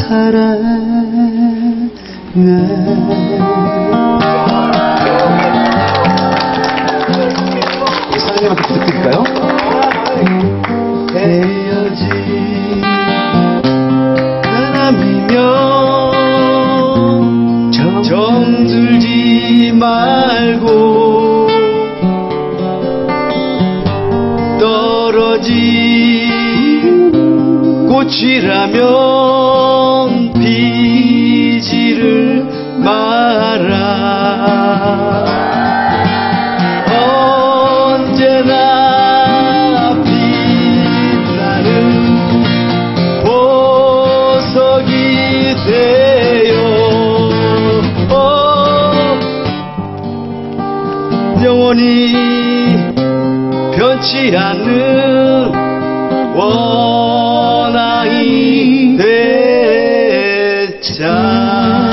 사랑해. 사장님한테 부탁드릴까요? 헤어진 사람이면 정들지 말고 떨어진 꽃이라면 피지를 마라. 언제나 빛나는 보석이 되어 영원히 변치 않는 원앙이 되자.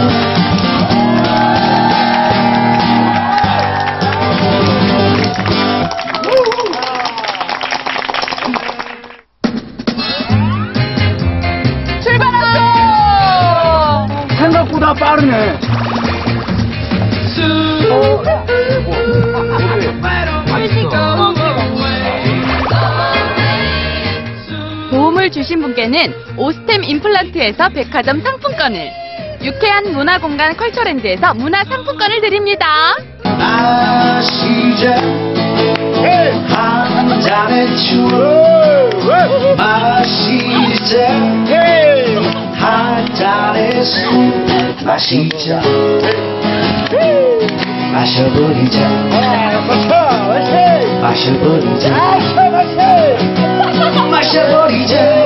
생각보다 빠르네. 도움을 주신 분께는 오스템 임플란트에서 백화점 상품권을, 유쾌한 문화공간 컬처랜드에서 문화상품권을 드립니다. 마시자 한 잔의 추억, 마시자 한 잔의 술, 마시자 마셔버리자 마셔버리자 마셔버리자